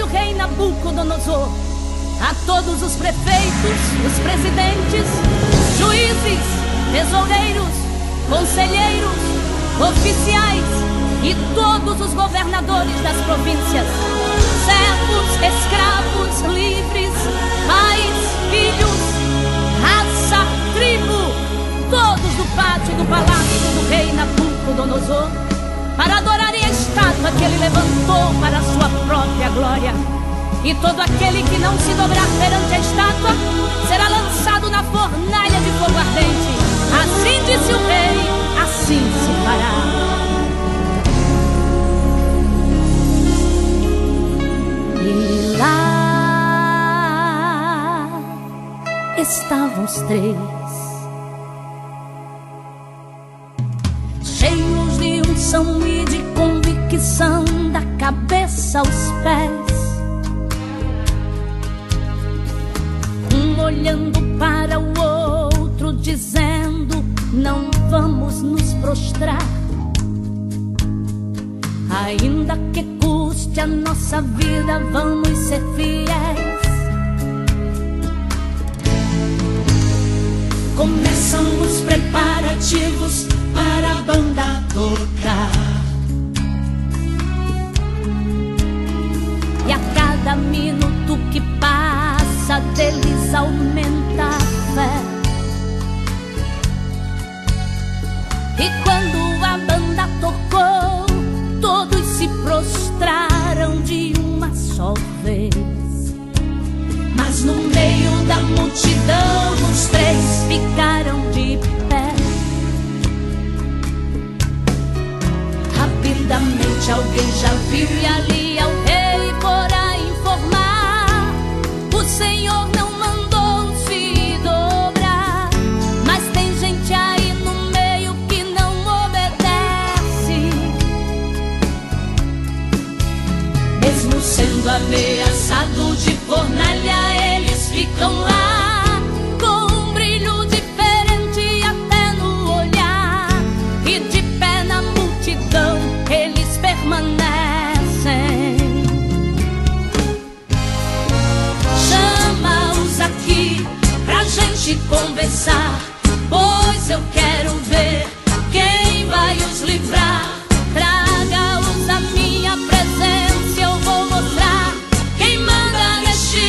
disse o rei Nabucodonosor a todos os prefeitos, os presidentes, juízes, tesoureiros, conselheiros, oficiais e todos os governadores das províncias, servos, escravos, livres, pais, filhos, raça, tribo, todos do pátio do palácio do rei Nabucodonosor, para adorarem a estátua que ele levantou para a sua própria glória. E todo aquele que não se dobrar perante a estátua será lançado na fornalha de fogo ardente. Assim disse o rei, assim se fará. E lá estavam os três, cheios de unção e de convicção, da cabeça aos pés, um olhando para o outro, dizendo: não vamos nos prostrar, ainda que custe a nossa vida, vamos ser fiéis. Começam os preparativos para a banda tocar, e a cada minuto que passa deles aumenta a fé. E quando a banda tocou, todos se prostraram de uma só vez. Mas no meio da multidão os três ficaram de pé. Rapidamente alguém já viu e ali ao rei fora informar: o Senhor não mandou se dobrar, mas tem gente aí no meio que não obedece. Mesmo sendo ameaçado de fornalha, eles ficam lá, com um brilho diferente até no olhar, e de pé na multidão eles permanecem. Chama-os aqui pra gente conversar, pois eu quero ver quem vai os livrar. Traga-os à minha presença, eu vou mostrar quem manda neste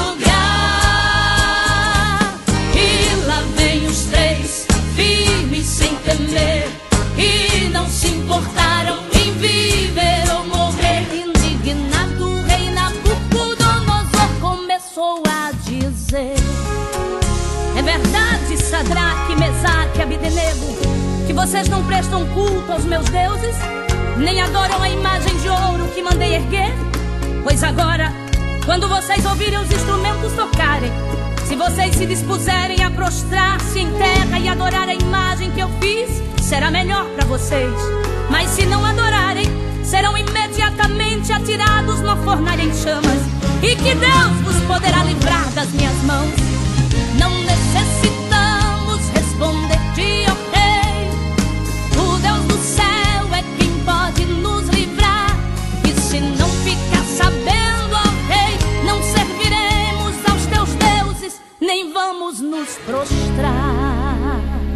lugar. E lá vem os três, firmes sem temer, e não se importaram em viver ou morrer. Indignado, o rei Nabucodonosor começou a dizer: é verdade, Sadraque, Mesaque e Abdenego, que vocês não prestam culto aos meus deuses, nem adoram a imagem de ouro que mandei erguer? Pois agora, quando vocês ouvirem os instrumentos tocarem, se vocês se dispuserem a prostrar-se em terra e adorar a imagem que eu fiz, será melhor para vocês. Mas se não adorarem, serão imediatamente atirados na fornalha em chamas, e que Deus vos poderá livrar das minhas mãos. Não necessitamos responder de ó rei, o Deus do céu é quem pode nos livrar. E se não ficar sabendo, ó rei, não serviremos aos teus deuses, nem vamos nos prostrar.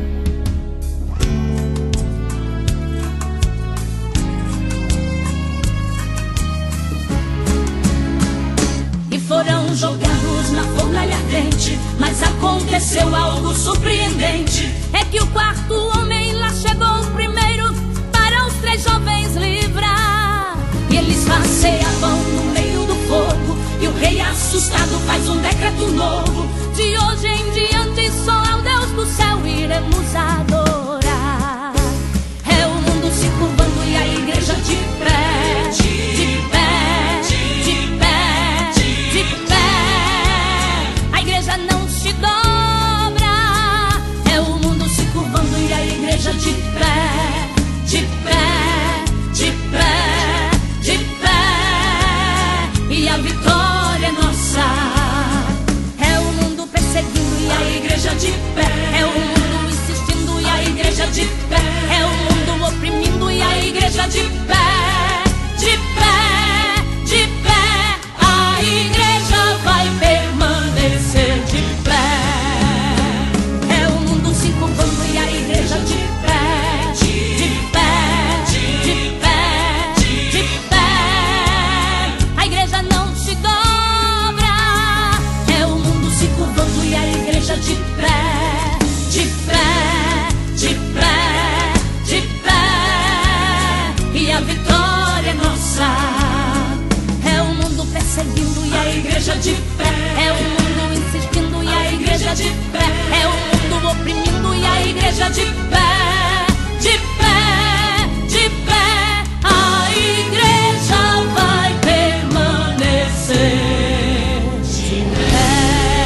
E foram jogados na fornalha ardente, mas aconteceu algo surpreendente. É que o quarto homem lá chegou primeiro para os três jovens livrar. E eles passeavam no meio do fogo, e o rei assustado faz um decreto novo: de hoje em diante só ao Deus do céu iremos adorar. É o mundo se curvando e a igreja de pé, de pé, de pé, de pé. A igreja não se dobra. É o mundo se curvando e a igreja de pé, de pé, de pé, de pé. E a vitória é nossa. É o mundo perseguindo e a igreja de pé, de pé, de pé, a igreja vai permanecer de pé.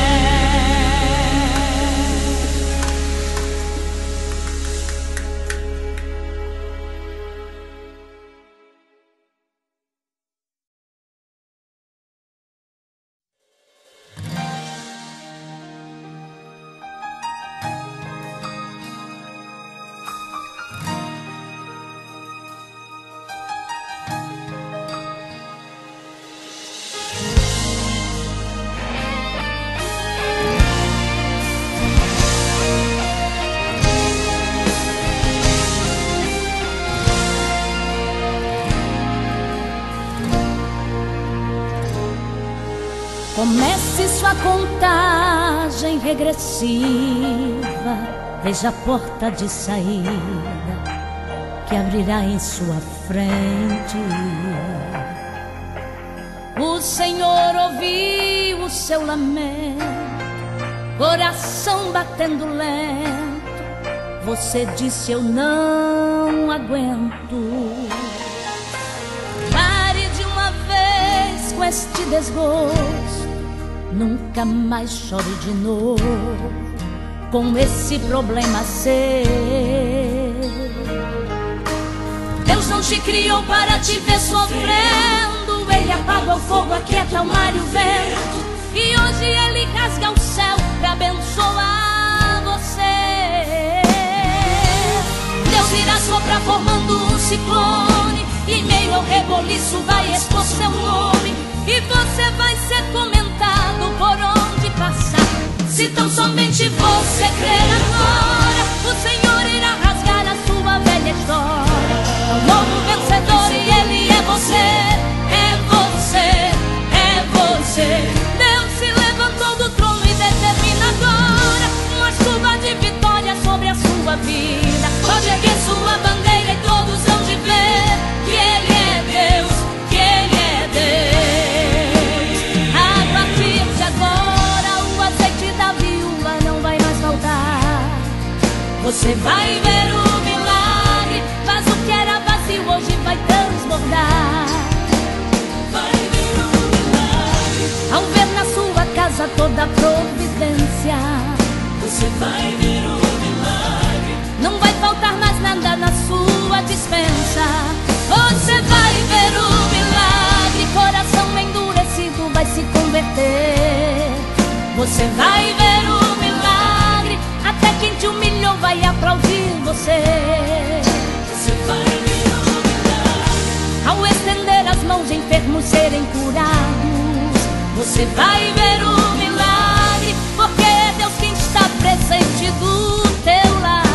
Comece sua contagem regressiva, veja a porta de saída que abrirá em sua frente. O Senhor ouviu o seu lamento, coração batendo lento. Você disse: eu não aguento. Pare de uma vez com este desgosto, nunca mais chore de novo com esse problema seu. Deus não te criou para te ver sofrendo. Ele apaga o fogo, aquieta o mar e o vento. E hoje Ele rasga o céu para abençoar você. Deus irá soprar formando um ciclone, e meio ao reboliço vai expor seu nome. E você vai ser comentado por onde passar. Se tão somente você crer agora, o Senhor irá rasgar a sua velha história. É um novo vencedor e Ele é você. É você, é você. Deus se levantou do trono e determina agora uma chuva de vitória sobre a sua vida. Pode erguer sua bandeira e todos hão de ver que Ele é Deus, que Ele é Deus. A partir de agora o azeite da viúva não vai mais faltar. Você vai ver o milagre, vaso que era vazio hoje vai transbordar. Vai ver o milagre, ao ver na sua casa toda a providência. Você vai ver o milagre, não vai faltar mais nada na sua dispensa. Você vai ver o milagre, coração endurecido vai se converter. Você vai ver o milagre, até quem te humilhou vai aplaudir você. Você vai ver o milagre, ao estender as mãos enfermos serem curados. Você vai ver o milagre, porque é Deus quem está presente do teu lado.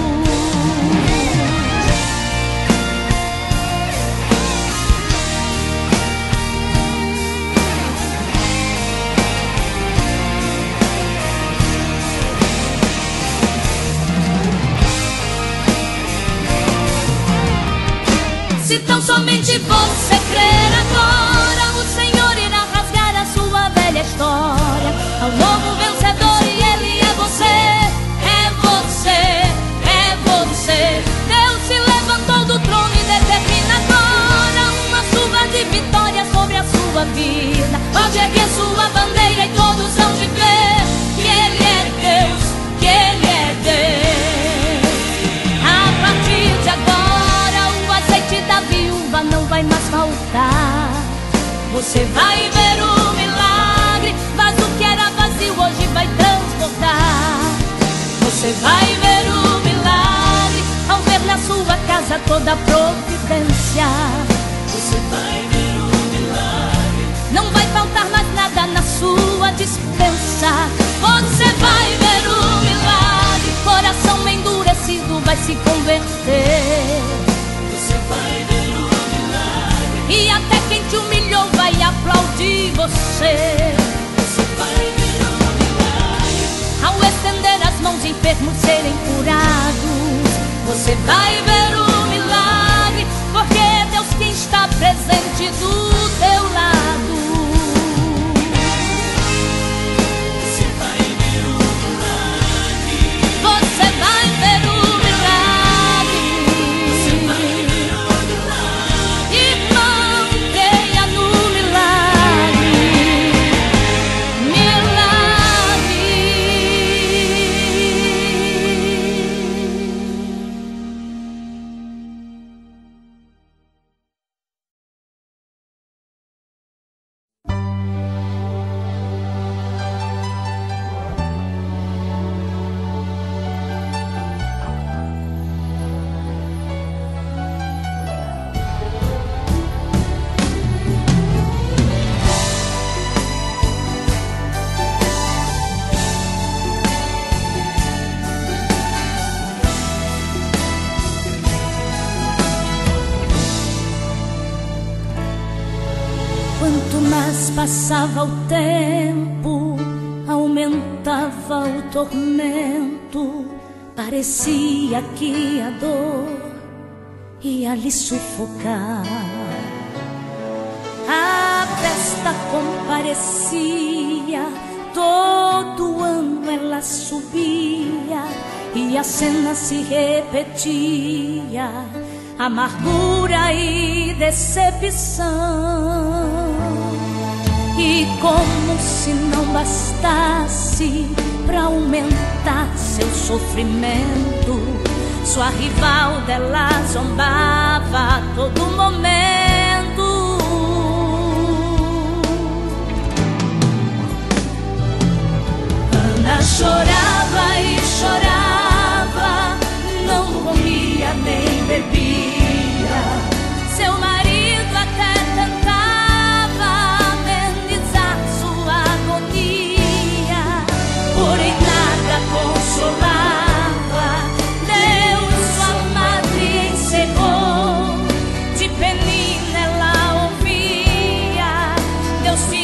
Se tão somente você crer agora, o Senhor irá rasgar a sua velha história. É um novo vencedor e Ele é você. É você, é você. Deus se levantou do trono e determina agora uma chuva de vitória sobre a sua vida. Pode erguer sua bandeira e todos hão de ver que Ele é Deus, que Ele é Deus. A partir de agora o azeite da viúva não vai mais faltar. Você vai ver o milagre, vaso que era vazio hoje vai transbordar. Você vai ver o milagre, ao ver na sua casa toda a providência. Você vai ver o milagre, não vai faltar mais nada na sua dispensa. Você vai ver o milagre, coração endurecido vai se converter. Você vai ver o milagre, e até quem te humilhou vai aplaudir você. Você vai ver o milagre, ao estender as mãos enfermos serem curados. Você vai ver o milagre, porque é Deus quem está presente do teu lado. Você vai ver o milagre, você vai ver o Mas passava o tempo, aumentava o tormento, parecia que a dor ia lhe sufocar. A festa comparecia, todo ano ela subia e a cena se repetia, amargura e decepção. E como se não bastasse pra aumentar seu sofrimento, sua rival dela zombava a todo momento. Ana chorava e chorava, não comia nem bebia. Seu marido até tentava amenizar sua agonia, porém nada consolava. Deus sua madre encerrou, de penina ela ouvia, Deus te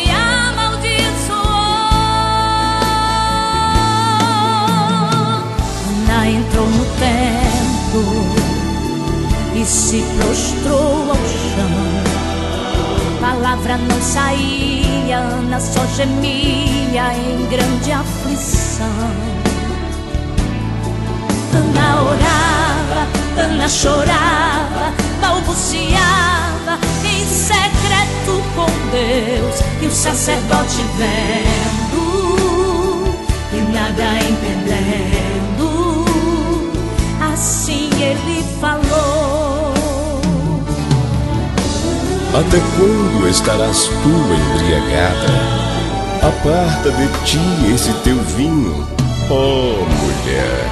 amaldiçoou. Ana entrou no templo e se prostrou ao chão. Palavra não saía, Ana só gemia em grande aflição. Ana orava, Ana chorava, balbuciava em secreto com Deus. E o sacerdote vendo e nada entendendo, assim ele falou: até quando estarás tu embriagada? Aparta de ti esse teu vinho, ó mulher.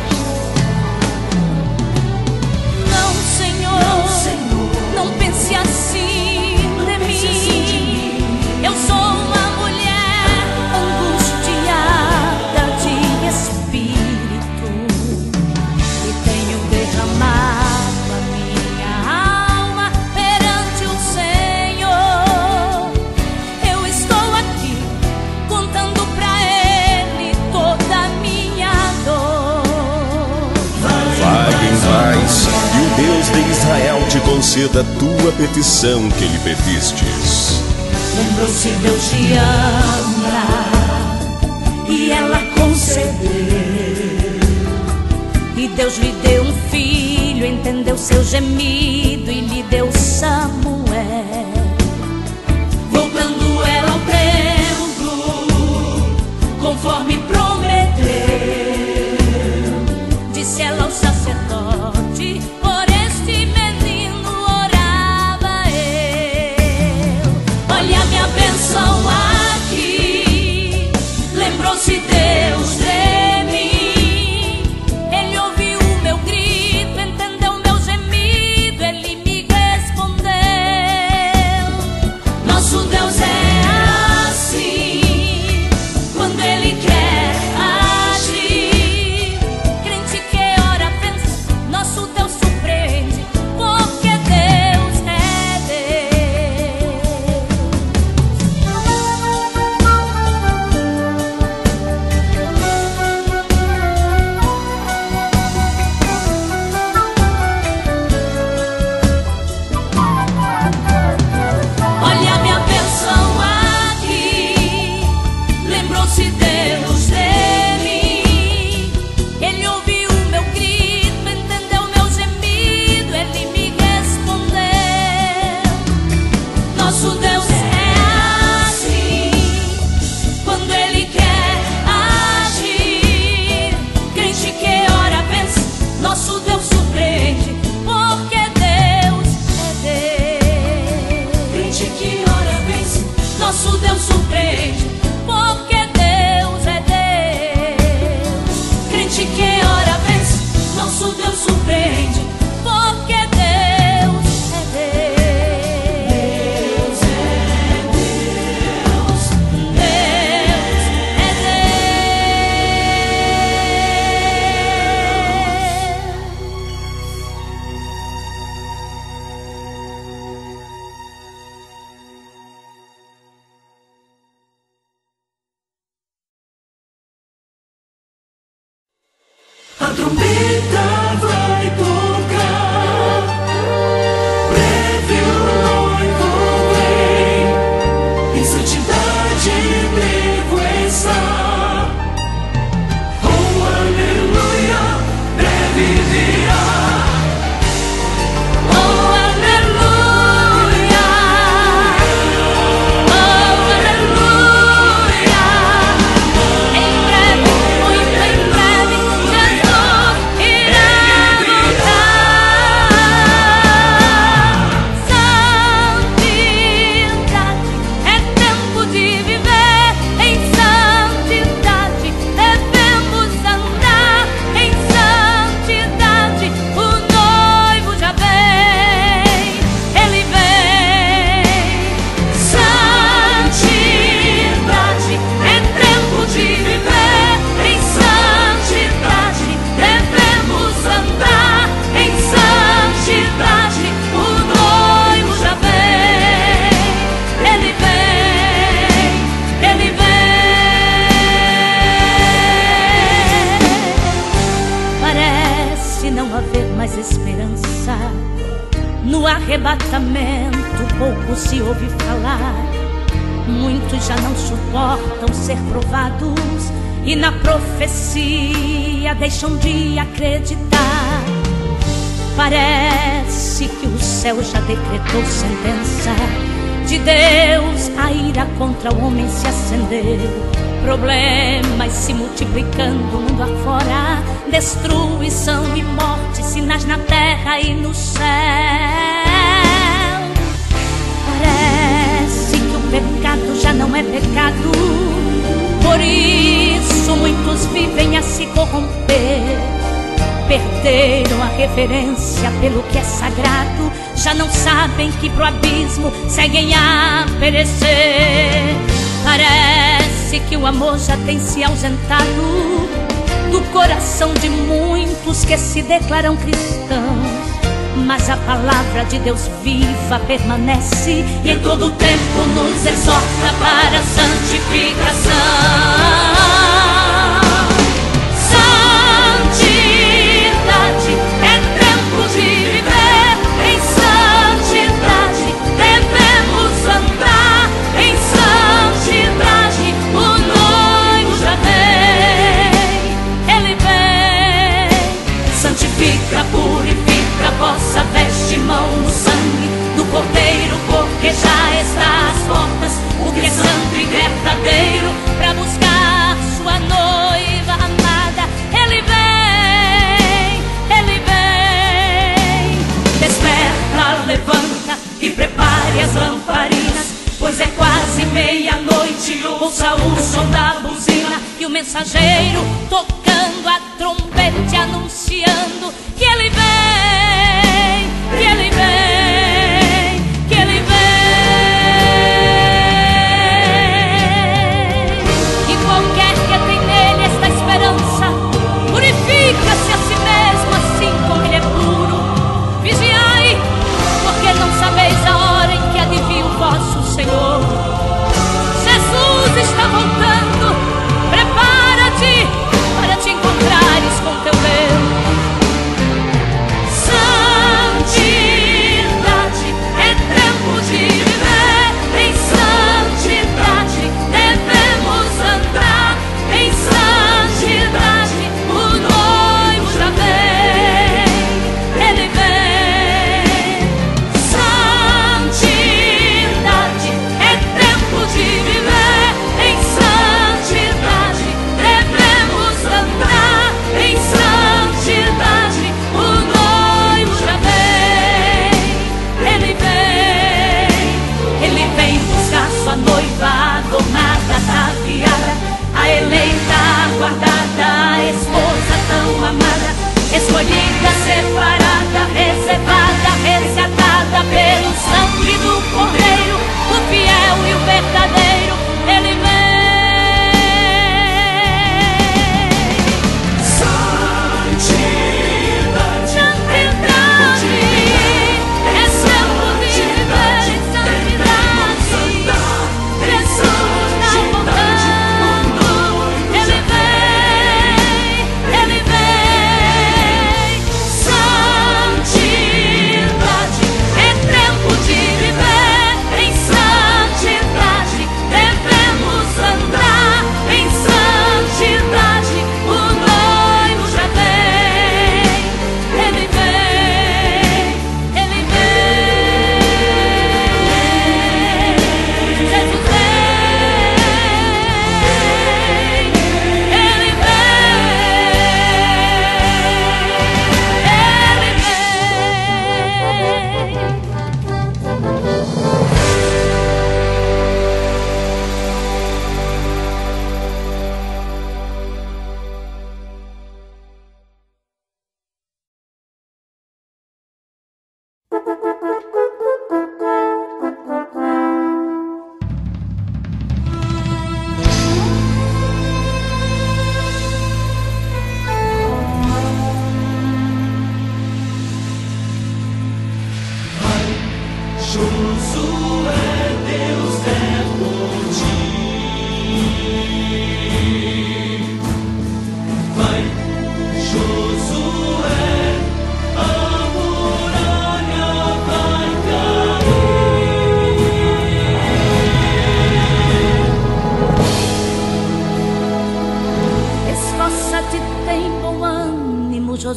Não, Senhor, não pense assim de mim. Eu sou uma mulher angustiada de espírito e tenho derramado a minha alma perante o Senhor. Eu estou aqui contando pra Ele toda a minha dor. Vai em paz, e o Deus de Israel te conceda a tua petição que lhe pedistes. Lembrou-se, Deus te ama, e ela concedeu. E Deus lhe deu um filho, entendeu seu gemido e lhe deu Samuel. Voltando ela ao templo, conforme prometeu, disse ela ao sacerdote: por este menino orava eu. Olha a minha bênção aqui. Lembrou-se Deus de mim. Ele ouviu o meu grito, entendeu meu gemido, ele me respondeu. trombeta vai tocar, breve o noivo vem, em santidade devo estar. Oh, aleluia, breve virá. Esperança no arrebatamento, pouco se ouve falar. Muitos já não suportam ser provados e na profecia deixam de acreditar. Parece que o céu já decretou sentença de Deus, a ira contra o homem se acender. Problemas se multiplicando mundo afora, destruição e morte, sinais na terra e no céu. Parece que o pecado já não é pecado, por isso muitos vivem a se corromper. Perderam a reverência pelo que é sagrado, já não sabem que pro abismo seguem a perecer. Parece que o amor já tem se ausentado do coração de muitos que se declaram cristãos, mas a palavra de Deus viva permanece e em todo tempo nos exorta para a santificação. Purifica vossa veste, mão no sangue do Cordeiro, porque já está às portas o que é santo e verdadeiro, para buscar sua noiva amada. Ele vem, desperta, levanta e prepare as lamparinas, pois é quase meia-noite. Ouça o som da buzina e o mensageiro tocando a trombeta, anunciando que ele vem, que ele vem, que ele vem. E qualquer que tem nele esta esperança, purifica-se a si mesmo, assim como ele é puro. Vigiai, porque não sabeis a hora em que há de vir o vosso Senhor. Jesus está voltando, prepara-te para te encontrares com teu Deus.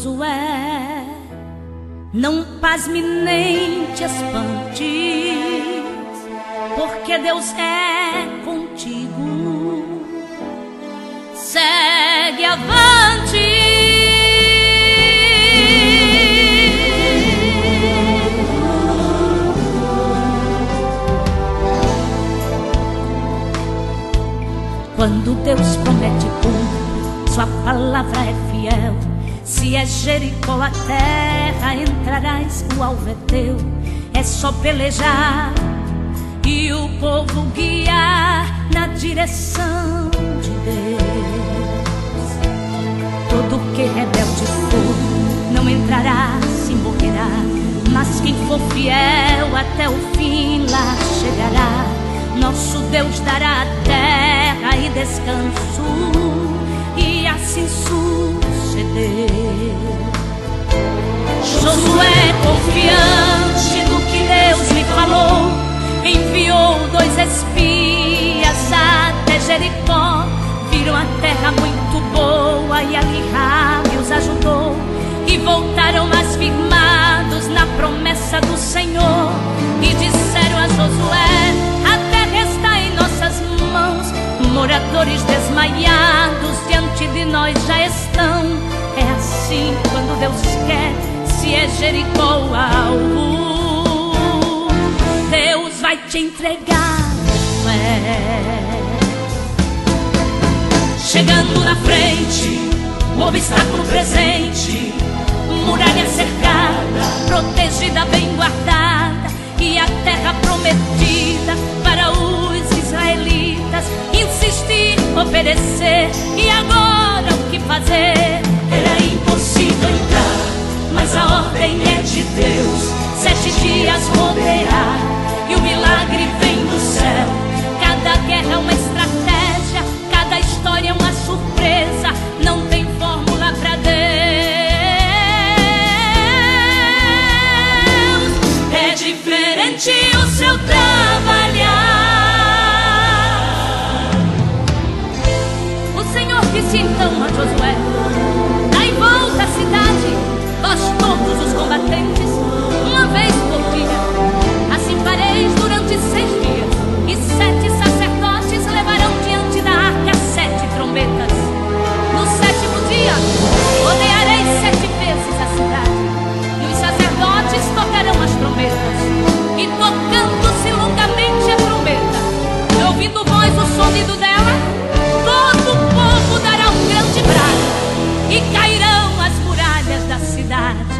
Josué, não pasme nem te espantes, porque Deus é contigo. Segue avante. Quando Deus promete cumpre, sua palavra é fiel. Se é Jericó a terra, entrarás, o alvo é teu. É só pelejar e o povo guiar na direção de Deus. Todo que rebelde for, não entrará, se morrerá. Mas quem for fiel até o fim, lá chegará. Nosso Deus dará terra e descanso, e assim sucedeu. Josué, confiante no que Deus lhe falou, enviou 2 espias até Jericó. Viram a terra muito boa e ali Rabi os ajudou, e voltaram mais firmados na promessa do Senhor. E disseram a Josué: a terra está em nossas mãos, moradores desmaiados diante de nós já estão. É assim quando Deus quer, se é Jericó o alvo, Deus vai te entregar fé. Chegando na frente, o obstáculo presente, muralha cercada, protegida, bem guardada, e a terra prometida para os israelitas. Insistir, obedecer, e agora o que fazer? Era impossível entrar, mas a ordem é de Deus. 7 dias rodear, e o milagre vem do céu. Cada guerra é uma estratégia, cada história é uma surpresa. Não tem fórmula pra Deus. É diferente o seu trabalhar. O Senhor disse então a Josué: dai volta à cidade, vós todos os combatentes, uma vez por dia. Assim fareis durante 6 dias, e 7 sacerdotes levarão diante da arca 7 trombetas. No 7º dia, rodeareis 7 vezes a cidade, e os sacerdotes tocarão as trombetas. E tocando-se longamente a trombeta, e ouvindo voz o sonido dela, todo o povo dará um grande brado, e cairão as muralhas da cidade.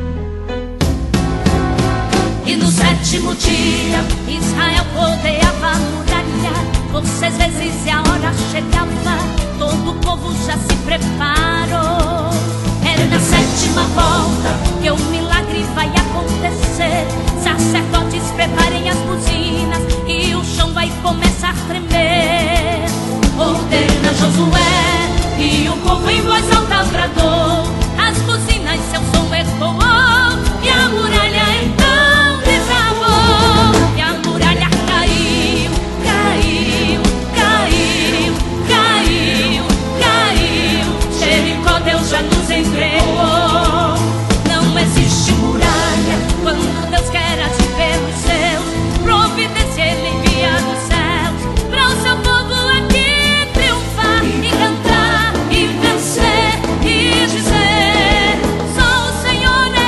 E no 7º dia, Israel rodeava a muralha por 6 vezes, e a hora chegava, todo o povo já se preparou. Era na 7ª volta que o milagre vai acontecer. Sacerdotes, preparem as buzinas, e o chão vai começar a tremer. Ordena Josué, e o povo em voz alta bradou. As buzinas, seu som ecoou, e a muralha então desabou. E a muralha caiu, caiu, caiu, caiu, caiu. Jericó Deus já nos entregou. Não existe muralha quando Deus quer ativar os seus. Providência Ele envia dos céus para o seu povo aqui triunfar e cantar e vencer e dizer: só o Senhor é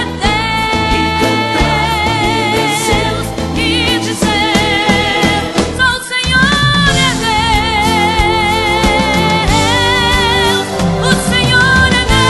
Deus. E dizer: só o Senhor é Deus. O Senhor é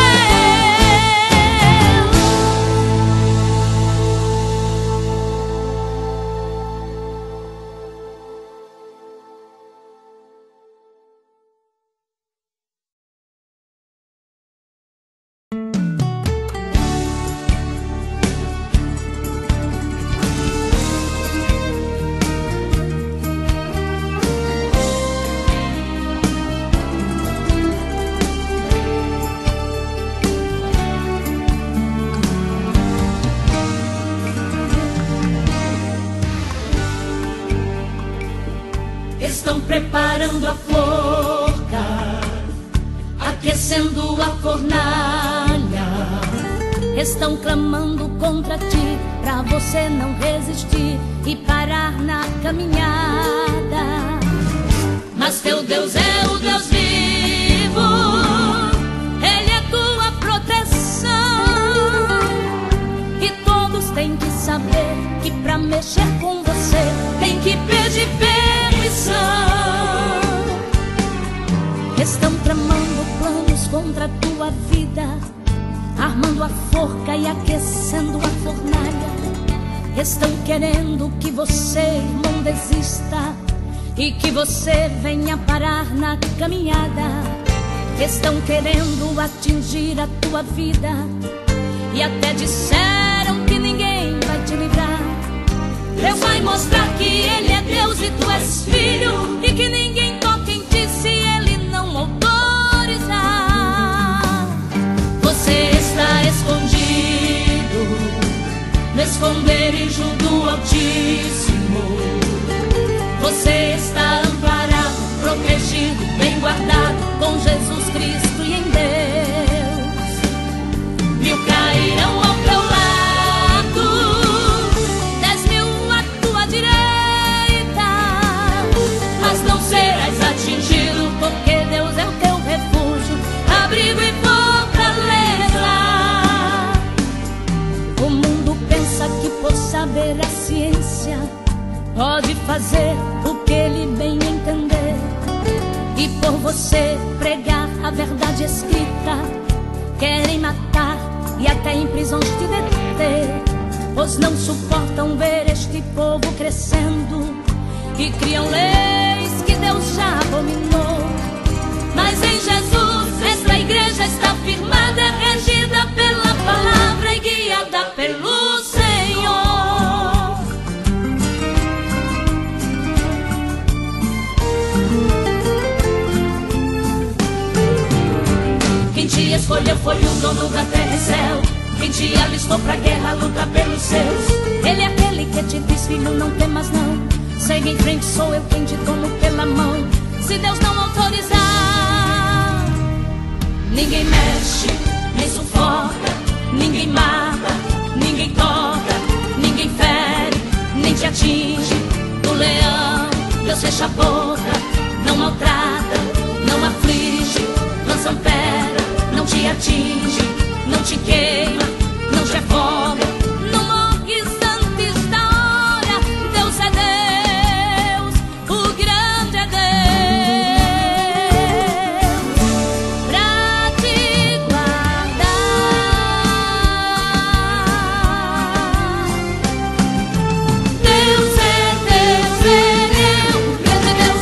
Estão preparando a forca, aquecendo a fornalha. estão clamando contra ti, pra você não resistir e parar na caminhada. Mas teu Deus é o Deus vivo, Ele é tua proteção, e todos têm que saber que pra mexer com você tem que pedir permissão. Estão tramando planos contra a tua vida, armando a forca e aquecendo a fornalha. Estão querendo que você, irmão, desista e que você venha parar na caminhada. Estão querendo atingir a tua vida e até disseram que ninguém vai te livrar. Deus vai mostrar que Ele é Deus e tu és filho, e que ninguém toca em ti se Ele não autorizar. você está escondido no esconderijo do Altíssimo. Você está amparado, protegido, bem guardado com Jesus Cristo e em Deus. 1000 cairão ao teu lado, 10.000 à tua direita, mas não serás atingido, porque Deus é o teu refúgio, abrigo e fortaleza. O mundo pensa que por saber a ciência pode fazer o que ele bem entender, e por você pregar a verdade escrita querem matar e até em prisões te deter, pois não suportam ver este povo crescendo e criam leis que Deus já abominou. Mas em Jesus esta igreja está firmada, regida pela palavra e guiada pelo Senhor. Quem te escolheu foi o dono da terra e céu, quem te alistou pra guerra, luta pelos seus. Ele é aquele que te diz, filho, não temas não, segue em frente, sou eu quem te tomo pela mão. Se Deus não autorizar, Ninguém mexe, nem sufoca, ninguém mata, ninguém toca, ninguém fere, nem te atinge. Do leão, Deus fecha a boca, não maltrata, não aflige, lança ampera, não te atinge, não te queima, não te afoga. não morres antes da hora. Deus é Deus, o grande é Deus, pra te guardar. Deus é Deus, Ele é o grande Deus.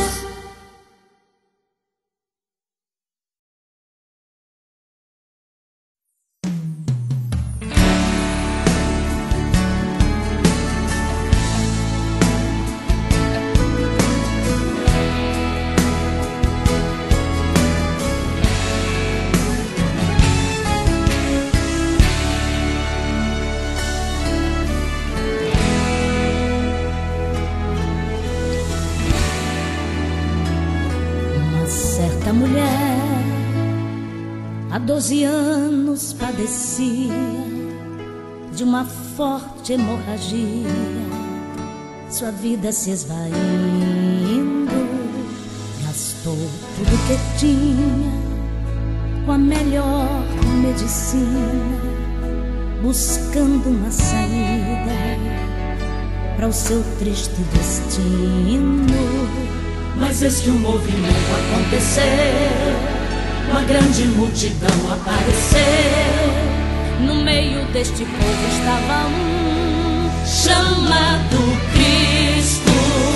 Uma certa mulher há 12 anos padecia de uma forte hemorragia, sua vida se esvaindo, gastou tudo que tinha com a melhor medicina, buscando uma saída para o seu triste destino. Mas eis que um movimento aconteceu, uma grande multidão apareceu. No meio deste povo estava um Chamado Cristo,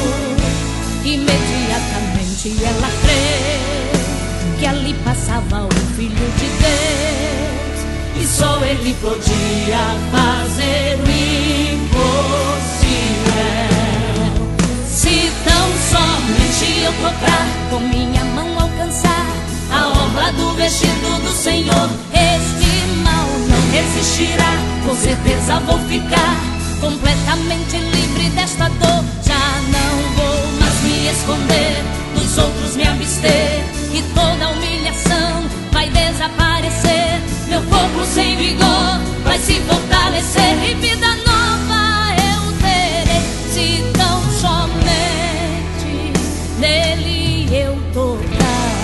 imediatamente ela creu que ali passava o Filho de Deus, e só Ele podia fazer o impossível. se tão somente eu tocar, com minha mão alcançar A orla do vestido do Senhor, este mal não resistirá, com certeza vou ficar completamente livre desta dor. Já não vou mais me esconder, dos outros me abster. e toda humilhação vai desaparecer. Meu corpo sem vigor vai vai se fortalecer e vida nova eu terei, se tão somente nele eu tocar.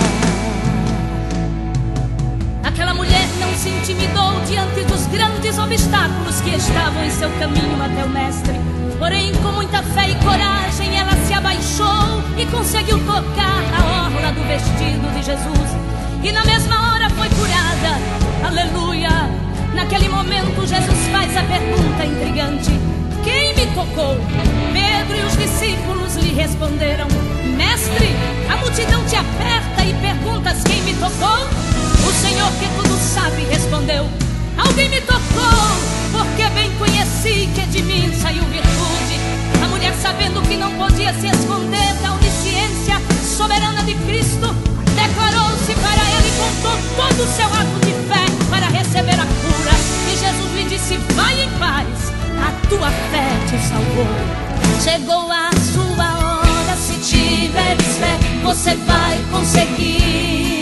Aquela mulher não se intimidou diante dos grandes obstáculos que estavam em seu caminho até o mestre. Porém, com muita fé e coragem, ela se abaixou e conseguiu tocar a orla do vestido de Jesus. E na mesma hora foi curada. Aleluia! Naquele momento, Jesus faz a pergunta intrigante: quem me tocou? Pedro e os discípulos lhe responderam: Mestre, a multidão te aperta e perguntas quem me tocou? O Senhor, que tudo sabe, respondeu: alguém me tocou, porque bem conheci que de mim saiu virtude. A mulher, sabendo que não podia se esconder da onisciência soberana de Cristo, declarou-se para ele e contou todo o seu ato de fé para receber a cura. E Jesus lhe disse: vai em paz, a tua fé te salvou. Chegou a sua hora, se tiveres fé, você vai conseguir.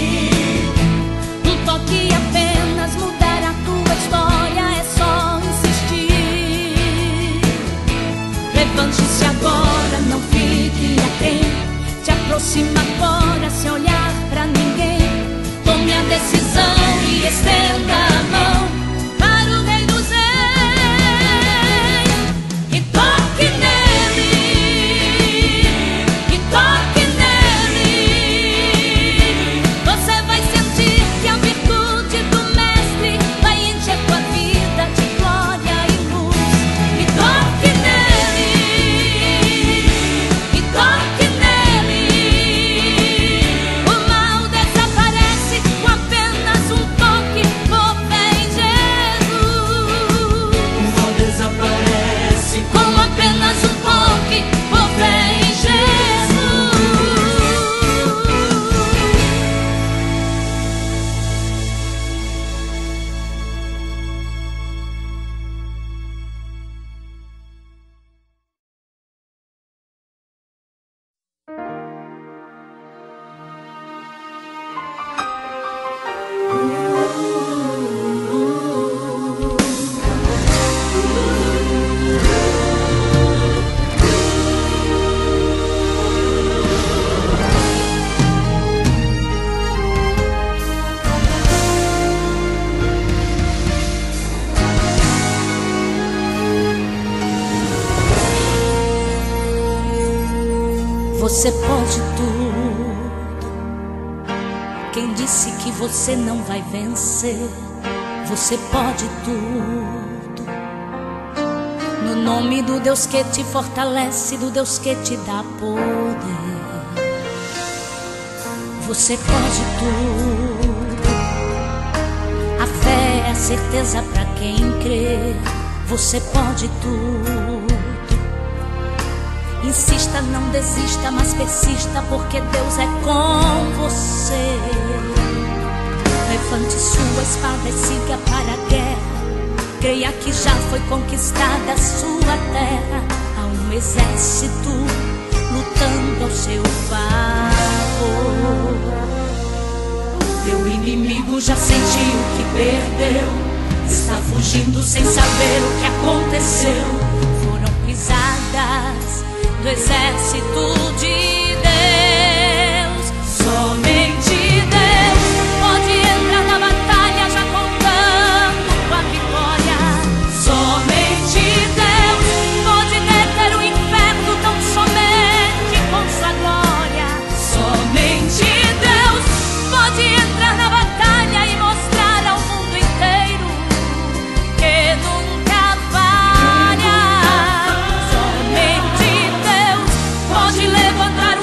Um toque apenas mudar a tua história, é só insistir. Levante-se agora, não fique aquém. Te aproxima agora, sem olhar pra ninguém. Tome a decisão e estenda a mão para o Rei dos Reis. E toque nele, e toque nele. Você vai sentir que a virtude do Mestre vai encher tua vida de glória e luz. E toque nele, e toque nele. O mal desaparece com apenas um toque, por fé em Jesus. O mal desaparece Com apenas um toque, por fé em Jesus. Você pode tudo. Quem disse que você não vai vencer? Você pode tudo. No nome do Deus que te fortalece, do Deus que te dá poder. Você pode tudo. A fé é a certeza para quem crê. Você pode tudo. Insista, não desista, mas persista, porque Deus é com você. Levante sua espada e siga para a guerra. Creia que já foi conquistada a sua terra. Há um exército lutando ao seu favor. Teu inimigo já sentiu que perdeu. Está fugindo sem saber o que aconteceu. Foram pisadas do exército de Deus. Somente Deus pode entrar na batalha já contando com a vitória. Somente Deus pode deter o inferno tão somente com sua glória. Somente Deus pode entrar na batalha e mostrar ao mundo inteiro que nunca falha. Somente Deus pode levantar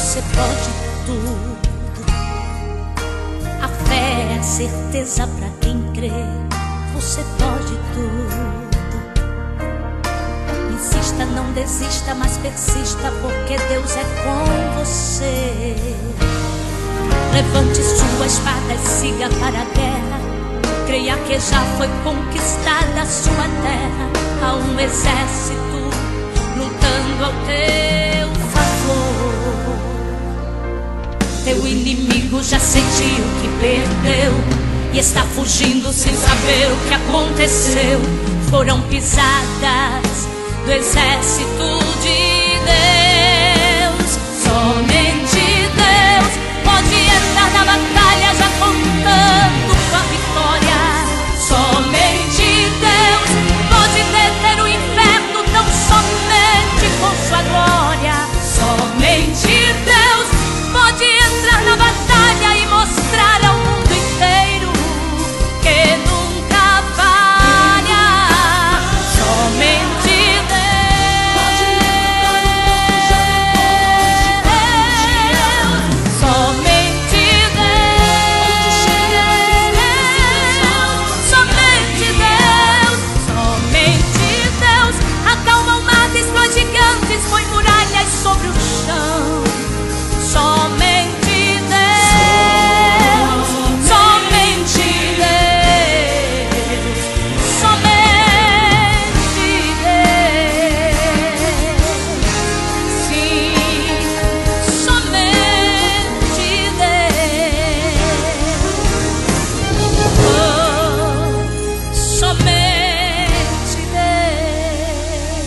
você pode tudo. A fé é a certeza pra quem crê. Você pode tudo. Insista, não desista, mas persista, porque Deus é com você. Levante sua espada e siga para a guerra. Creia que já foi conquistada a sua terra. Há um exército lutando ao teu favor. Teu inimigo já sentiu que perdeu e está fugindo sem saber o que aconteceu. Foram pisadas do exército de Deus. Somente Deus pode entrar na batalha já contando com a vitória. Somente Deus pode deter o inferno tão somente com sua glória. Somente Deus pode entrar na batalha e mostrar ao mundo inteiro que nunca falha. Somente põe muralhas sobre o chão. Somente Deus, somente Deus, somente Deus. Sim, somente Deus. Oh, somente Deus.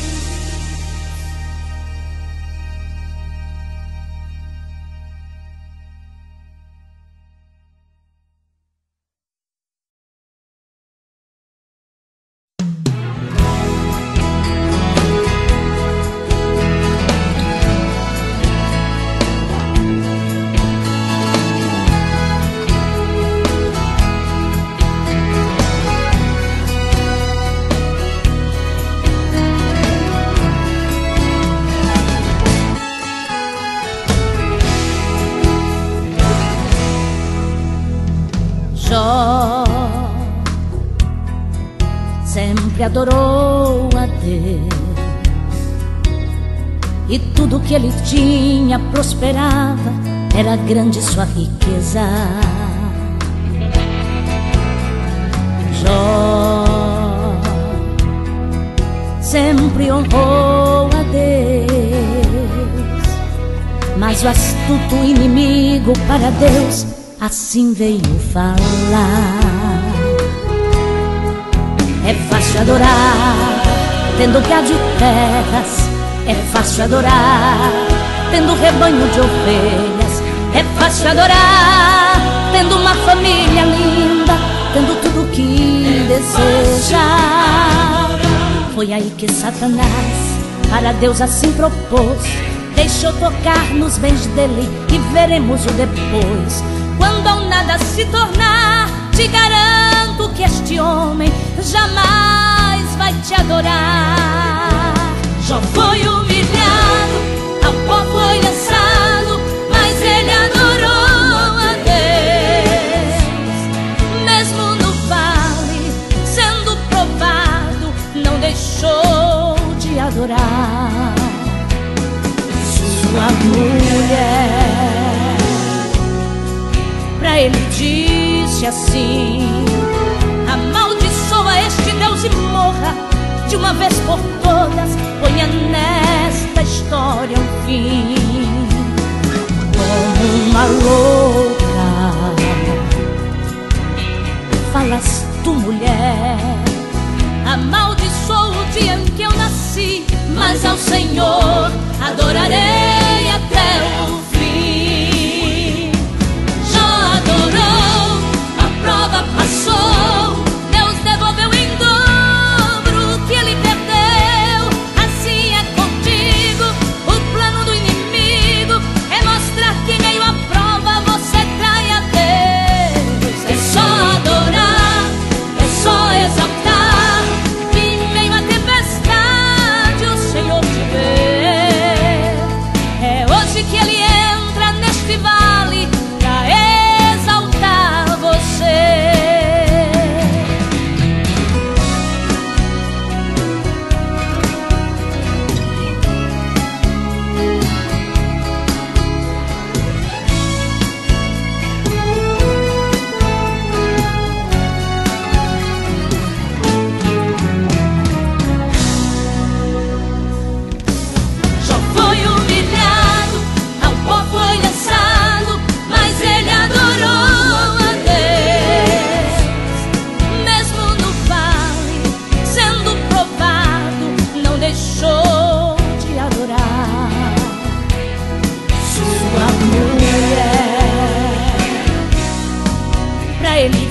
Jó sempre adorou a Deus e tudo que ele tinha prosperava, era grande sua riqueza. Jó sempre honrou a Deus, mas o astuto inimigo para Deus assim veio falar. É fácil adorar tendo gado de terras, é fácil adorar tendo rebanho de ovelhas, é fácil adorar tendo uma família linda, tendo tudo que deseja. Foi aí que Satanás para Deus assim propôs, deixou tocar nos bens dele e veremos o depois. Quando ao nada se tornar, te garanto que este homem jamais vai te adorar. Jó foi humilhado, ao pó foi lançado, mas ele adorou a Deus. Mesmo no vale, sendo provado, não deixou de adorar. Sua mulher pra ele disse assim: amaldiçoa este Deus e morra de uma vez por todas, ponha nesta história um fim. Como uma louca falas tu, mulher, amaldiçoa o dia em que eu nasci, mas ao Senhor adorarei até o fim. Jó adorou, a prova passou, Deus devolveu em dobro o que ele perdeu. Assim é contigo, o plano do inimigo é mostrar que em meio à prova você trai a Deus. É só adorar, é só exaltar, que em meio à tempestade o Senhor te vê.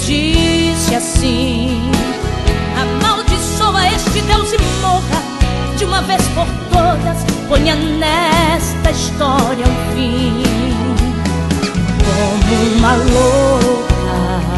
disse assim: amaldiçoa este Deus e morra de uma vez por todas, ponha nesta história um fim. Como uma louca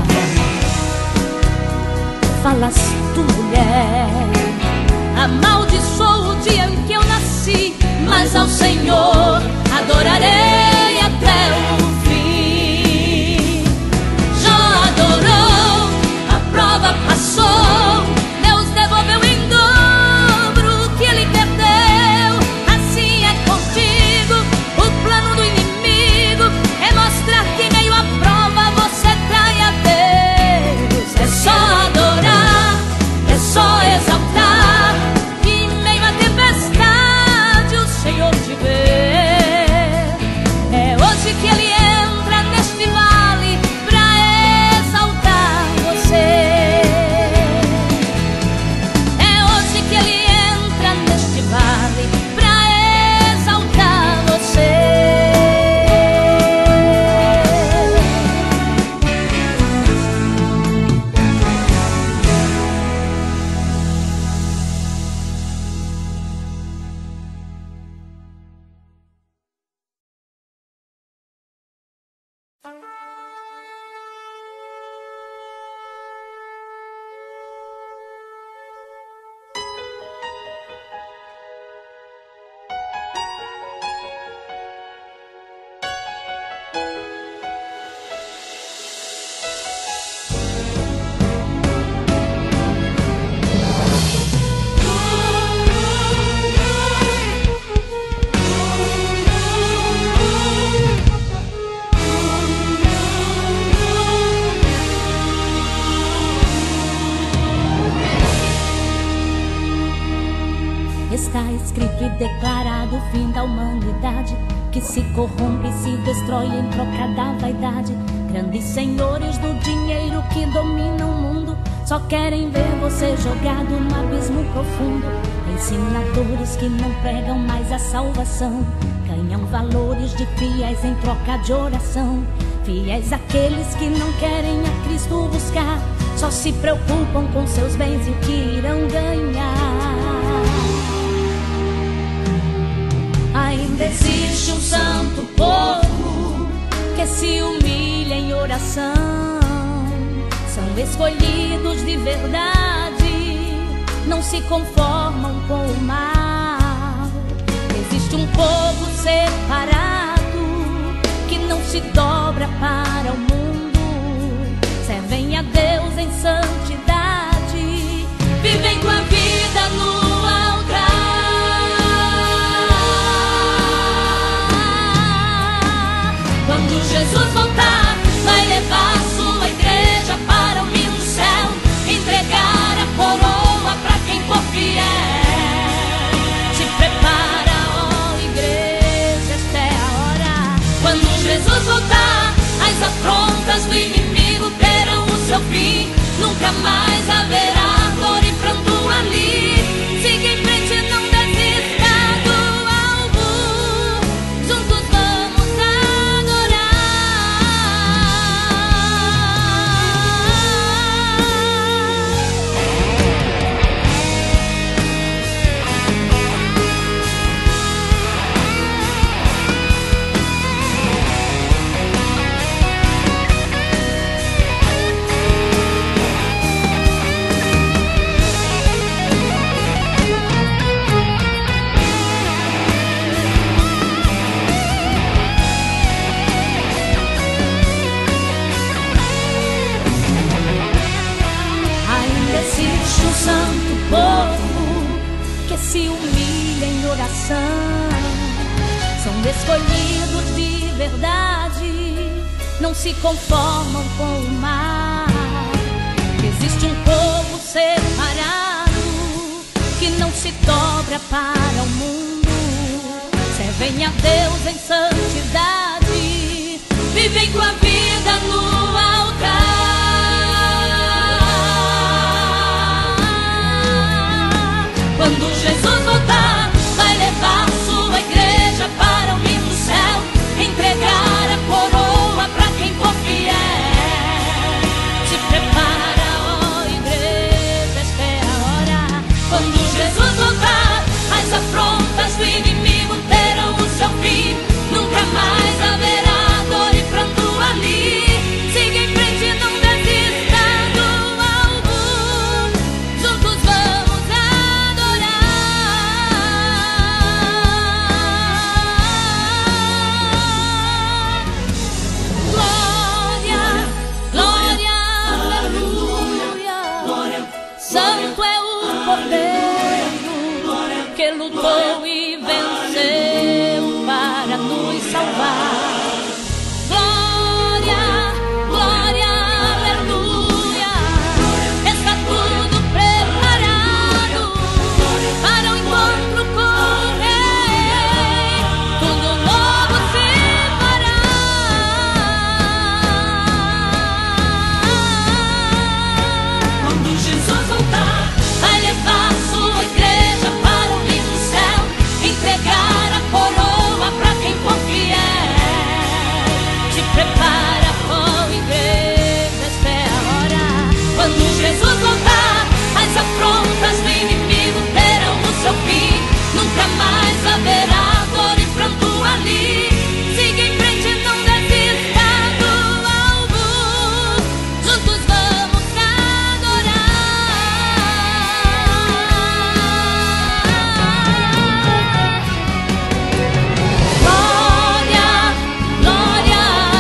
falas tu, mulher, amaldiçoa o dia em que eu nasci, mas ao Senhor adorarei até o fim. Jó adorou, a prova passou, Deus devolveu em dobro o que ele perdeu. Assim é contigo, o plano do inimigo é mostrar que em meio à prova você trai a Deus. É só adorar, é só exaltar, que em meio à tempestade o Senhor te vê. É hoje que ele entra neste vale pra exaltar você. É hoje que ele entra neste vale pra exaltar você. Está escrito e declarado o fim da humanidade, que se corrompe e se destrói em troca da vaidade. Grandes senhores do dinheiro que dominam o mundo só querem ver você jogado no abismo profundo. Ensinadores que não pregam mais a salvação, ganham valores de fiéis em troca de oração. Fiéis aqueles que não querem a Cristo buscar, só se preocupam com seus bens e o que irão ganhar. Ainda existe um santo povo que se humilha em oração, são escolhidos de verdade, não se conformam com o mal. Existe um povo separado que não se dobra para o mundo, servem a Deus em santidade, vivem com a vida no Jesus voltar, vai levar sua igreja para o lindo céu, entregar a coroa para quem for fiel. Se prepara, ó igreja, esta é a hora. Quando Jesus voltar, as afrontas do inimigo terão o seu fim. Nunca mais haverá dor e pranto ali. Siga em frente, não desista do alvo. Juntos vamos se humilha em oração, são escolhidos de verdade, não se conformam com o mal. Existe um povo separado que não se dobra para o mundo, servem a Deus em santidade, vivem com a vida no altar. Quando Jesus voltar, vai levar sua igreja para o lindo céu, entregar a coroa para quem for fiel. Se lutou e venceu para nos salvar. Glória, glória, aleluia. Está tudo preparado para o encontro com o Rei. Tudo novo se fará. Quando Jesus voltar, Vai levar sua igreja para o lindo céu, entregar a coroa para quem for fiel. Te prepara, ó igreja, esta é a hora. Quando Jesus voltar, as afrontas do inimigo terão o seu fim. Nunca mais haverá dor e pranto ali. Siga em frente, não desista do alvo. Juntos vamos adorar. Glória, glória,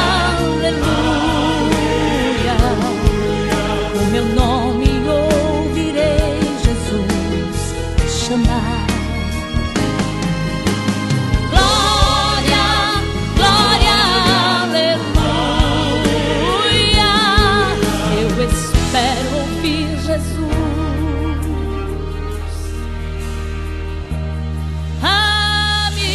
aleluia. O meu nome ouvirei Jesus chamar. Glória, glória, aleluia. Eu espero ouvir Jesus a me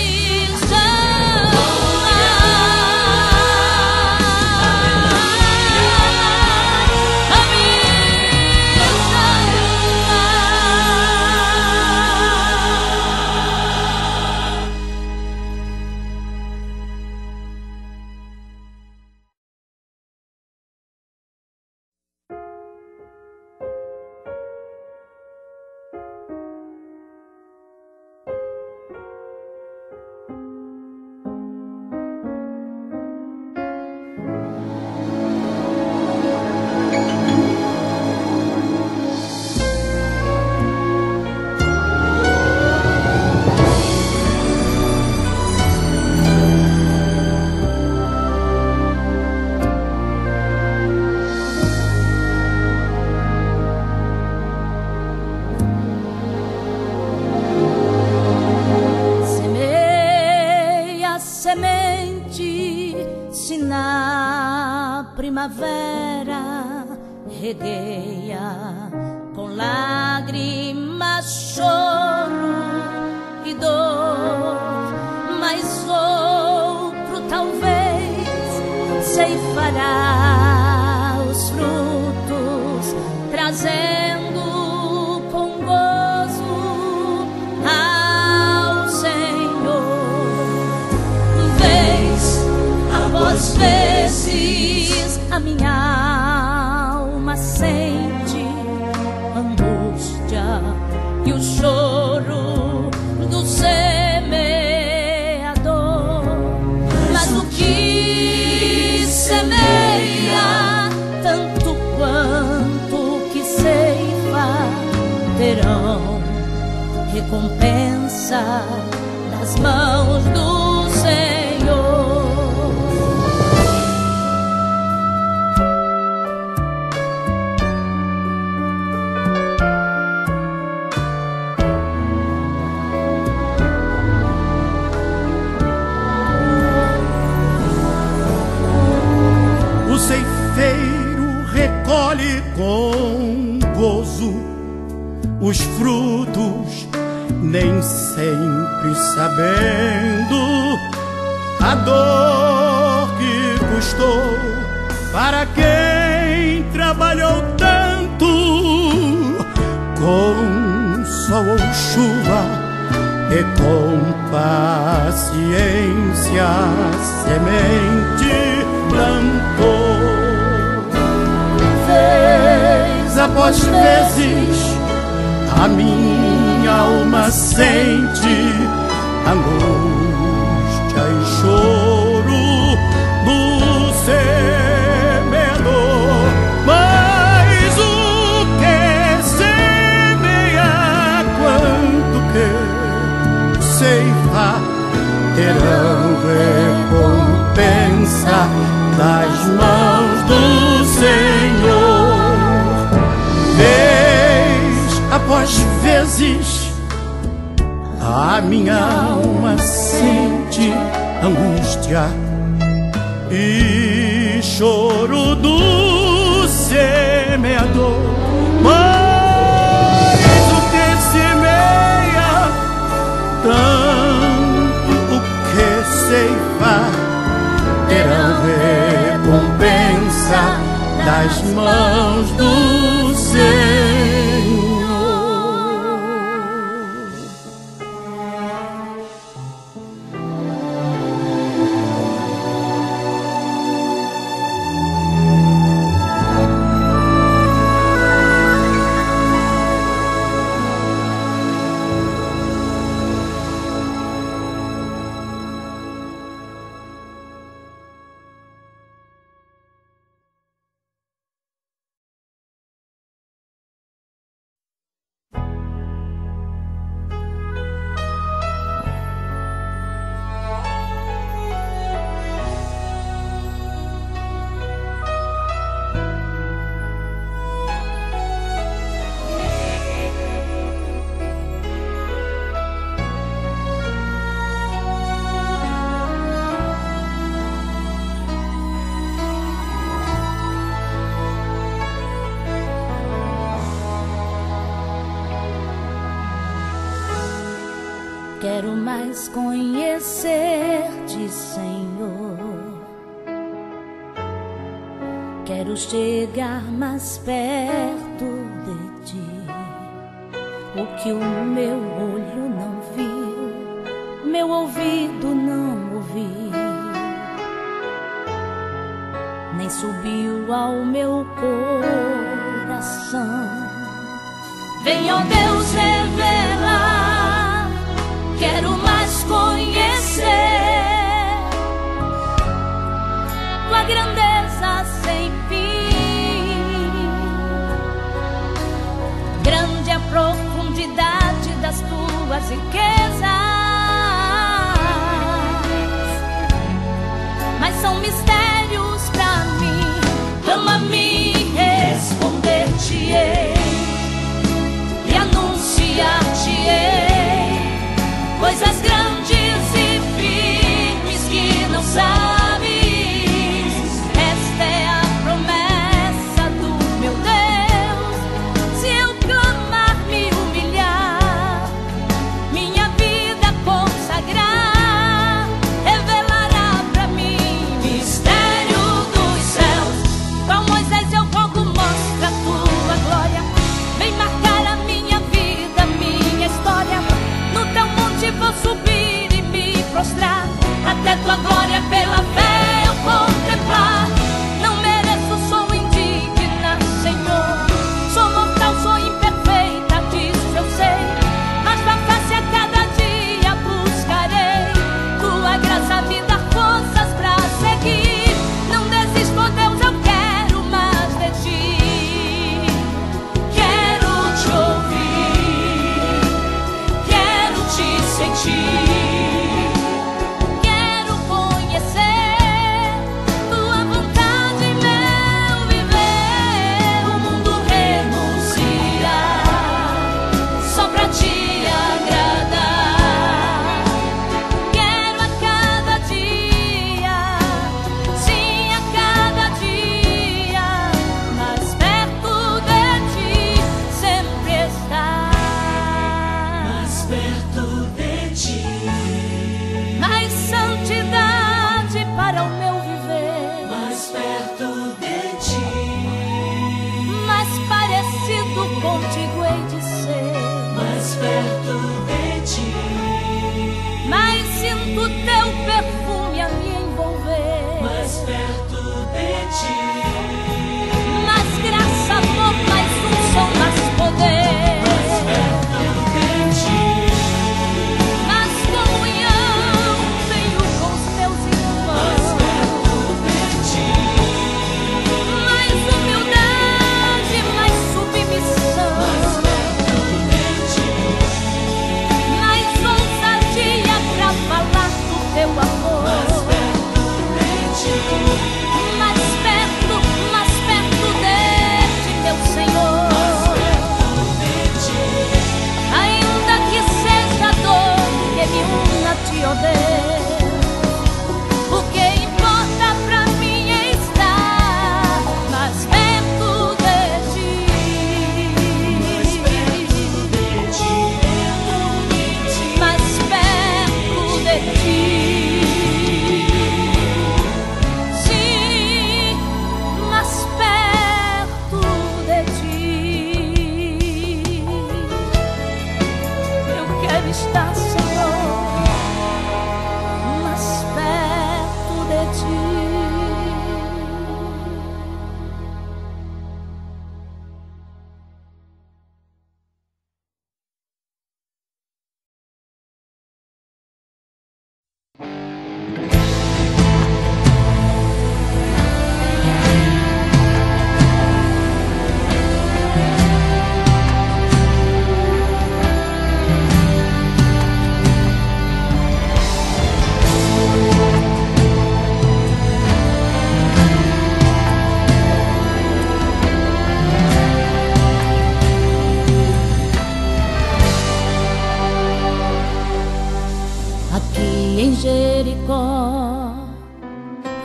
Semeia a semente, se na primavera regueia com lágrimas, choro e dor, mas outro talvez ceifará os frutos, trazendo com gozo ao Senhor. Vez após vezes a minha alma sente angústia e o choro do semeador, mas o que semeia, tanto quanto que ceifa, terão recompensa das mãos do Senhor. O ceifeiro recolhe com gozo os frutos, nem sempre sabendo a dor que custou para quem trabalhou tanto. Com sol ou chuva e com paciência semente plantou. Vez após vezes a minha alma sente angústia e choro do semeador, mas o que semeia quanto que ceifa terão recompensa das mãos do Senhor. Vez após vezes a a minha alma sente angústia e choro do semeador. Mas o que semeia tanto o que ceifar terão recompensa das mãos do Senhor. Quero mais conhecer-te, Senhor. Quero chegar mais perto de ti. O que o meu olho não viu, meu ouvido não ouviu, nem subiu ao meu coração. Vem, ó Deus, revelar. Quero mais conhecer tua grandeza sem fim. Grande a profundidade das tuas riquezas, mas são mistérios pra mim. Clama-me, responder-te-ei e anunciar-te-ei coisas grandes e firmes que não sabes. Esta é a promessa do meu Deus. Se eu clamar, me humilhar, minha vida consagrar, revelará pra mim mistério dos céus. Com Moisés eu rogo, mostra a tua glória. Vem marcar a minha vida, minha história. No teu monte vou subir e me prostrar, até tua glória pela fé eu contemplar. Não mereço, sou indigna, Senhor. Sou mortal, sou imperfeita, disso eu sei. Mas tua face a cada dia buscarei. Tua graça me dá forças pra seguir. Não desisto, Deus, eu quero mais de ti. Quero te ouvir, quero te sentir, quero conhecer tua vontade, meu viver. O mundo renunciar só pra te agradar. Quero a cada dia, sim, a cada dia, mais perto de ti sempre estar. Mais perto de ti, Mais santidade para o meu viver, mais perto de ti, mais parecido contigo hei de ser. mais perto de ti, Mais sinto teu perfume a me envolver. mais perto de ti, Mais graça, amor, mais unção, mais poder. Mais comunhão tenho com os meus irmãos. Mais humildade, mais submissão. Mais ousadia pra falar do teu amor. Mais perto de ti, meu Senhor. Ainda que seja dor,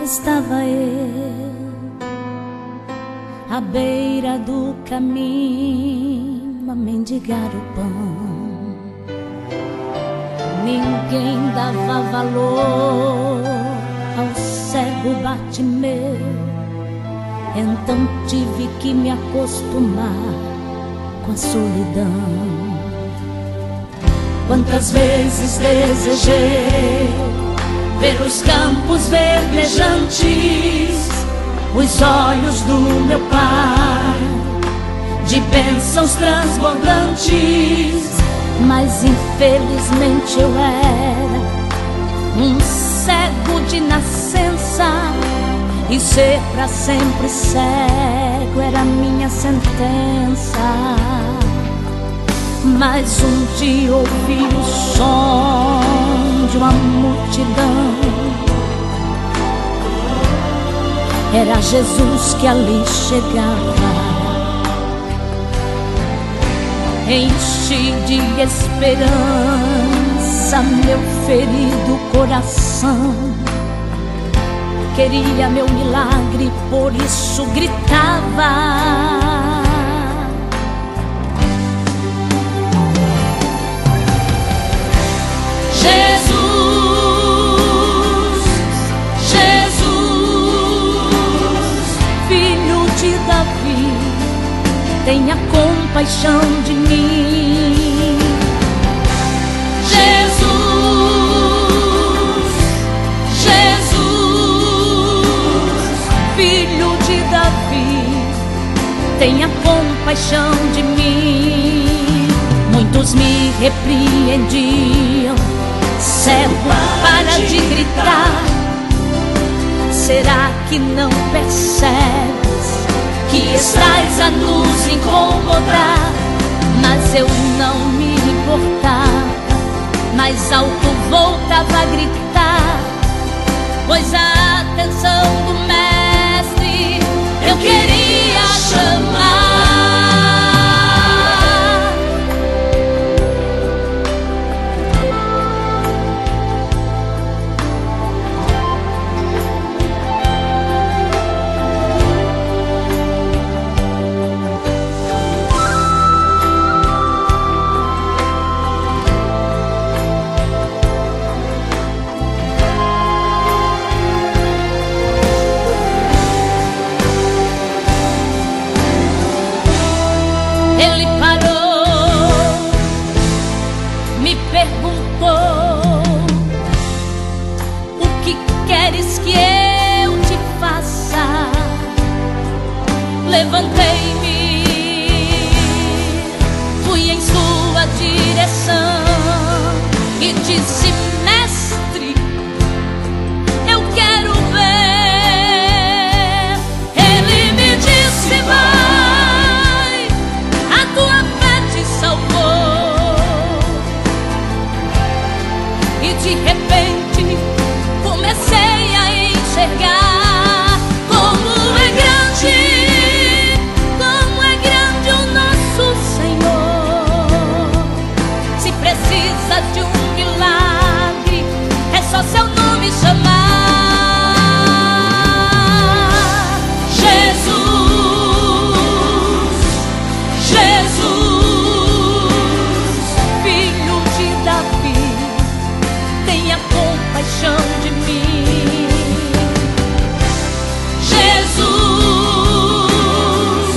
estava eu à beira do caminho a mendigar o pão. Ninguém dava valor ao cego Bartimeu, então tive que me acostumar com a solidão. Quantas vezes desejei ver os campos verdejantes, os olhos do meu Pai, de bênçãos transbordantes, mas infelizmente eu era um cego de nascença, e ser pra sempre cego era minha sentença. Mas um dia ouvi o som de uma multidão, era Jesus que ali chegava. Enchi de esperança meu ferido coração, queria meu milagre, por isso gritava. Jesus, Jesus, Filho de Davi, tenha compaixão de mim. Jesus, Jesus, Filho de Davi, tenha compaixão de mim. Muitos me repreendiam: cego, para de gritar. Será que não percebes que estás a nos incomodar? Mas eu não me importava, mais alto voltava a gritar, pois a atenção do mestre eu queria chamar. Ele parou, me perguntou: o que queres que eu te faça? Levantei-me, fui em sua direção e disse: mestre, eu quero ver. Ele me disse: vai, a tua fé te salvou. E de repente comecei a enxergar como é grande o nosso Senhor. Se precisa de um milagre, é só seu nome chamar. Jesus, Jesus, Filho de Davi, tenha compaixão de mim. Jesus,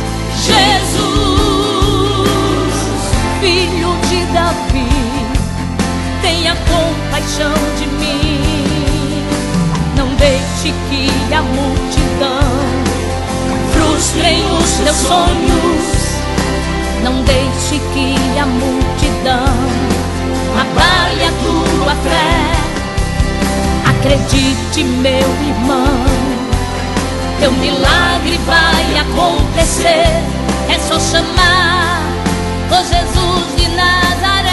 Jesus, Filho de Davi, tenha compaixão de mim. Não deixe que a multidão frustre os teus sonhos. Não deixe que a multidão abale a tua fé. Acredite, meu irmão, teu milagre vai acontecer. É só chamar o Jesus de Nazaré.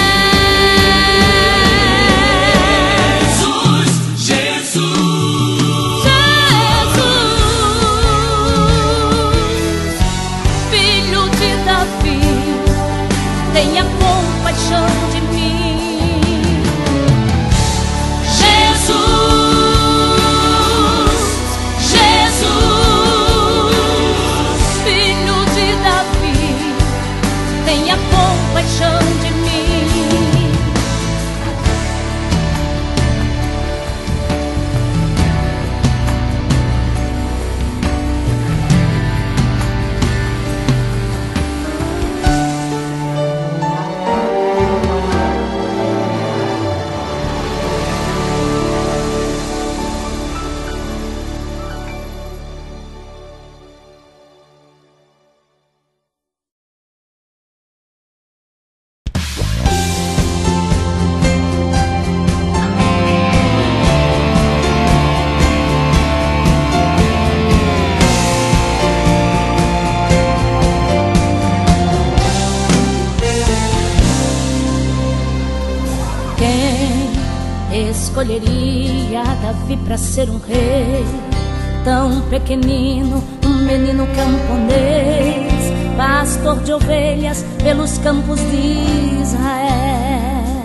Jesus, Jesus, Jesus, Filho de Davi, tenha compaixão de mim. Jesus, queria Davi pra ser um rei. Tão pequenino, um menino camponês, pastor de ovelhas pelos campos de Israel.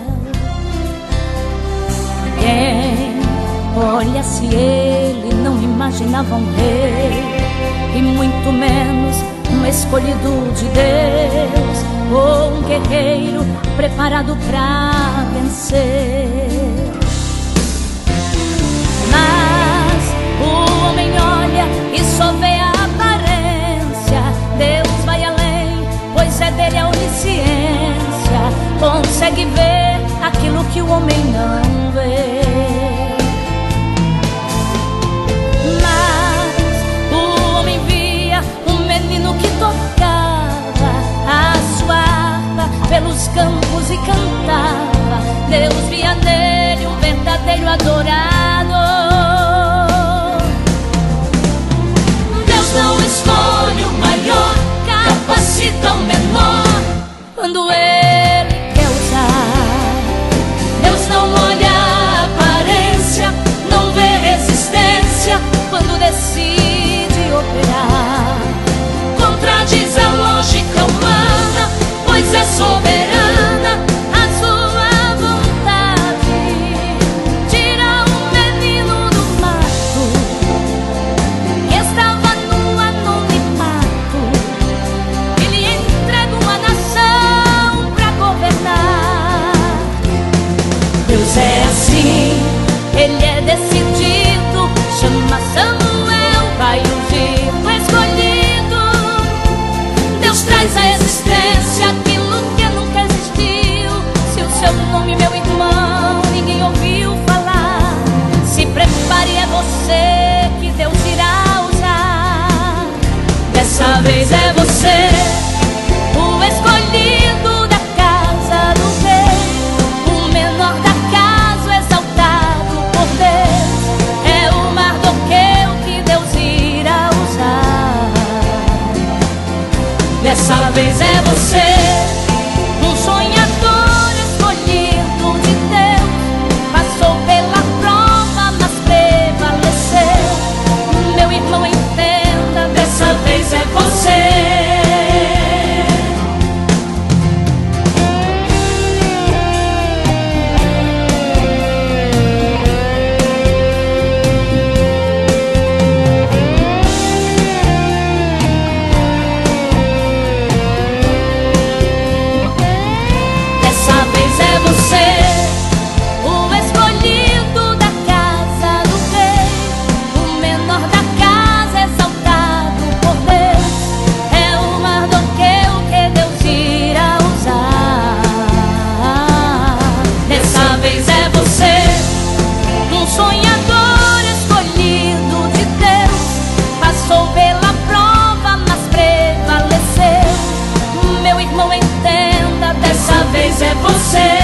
Quem olha se ele não imaginava um rei, e muito menos um escolhido de Deus, ou um guerreiro preparado pra vencer. Mas o homem olha e só vê a aparência. Deus vai além, pois é dele a onisciência. Consegue ver aquilo que o homem não vê. Mas o homem via um menino que tocava a sua harpa pelos campos e cantava. Deus via nele um verdadeiro adorador. Deus não escolhe o maior, capacita o menor Quando ele quer usar, Deus não olha a aparência, não vê resistência quando decide operar, contradiz a lógica humana, pois é soberana a sua vontade. Tira o menino do mato, que estava no anonimato, e lhe entrega uma nação pra governar. Deus é assim, Ele é decidido, chama Samuel, vai ungir o escolhido. Deus traz a existência Aquilo que nunca existiu. Se o seu nome, meu irmão, ninguém ouviu falar, se prepare, é você que Deus irá usar. dessa vez é você. O escolhido da casa do rei, o menor da casa, o exaltado por Deus. É o Mardoqueu que Deus irá usar. Dessa vez é você. Um sonhador escolhido de Deus, passou pela prova, mas prevaleceu. Meu irmão, entenda, Dessa vez é você. dessa vez é você. O escolhido da casa do rei, o menor da casa, exaltado por Deus. É o Mardoqueu que Deus irá usar. Dessa vez é você. Um sonhador escolhido de Deus, passou pela prova, mas prevaleceu. Meu irmão, entenda, Dessa vez é você.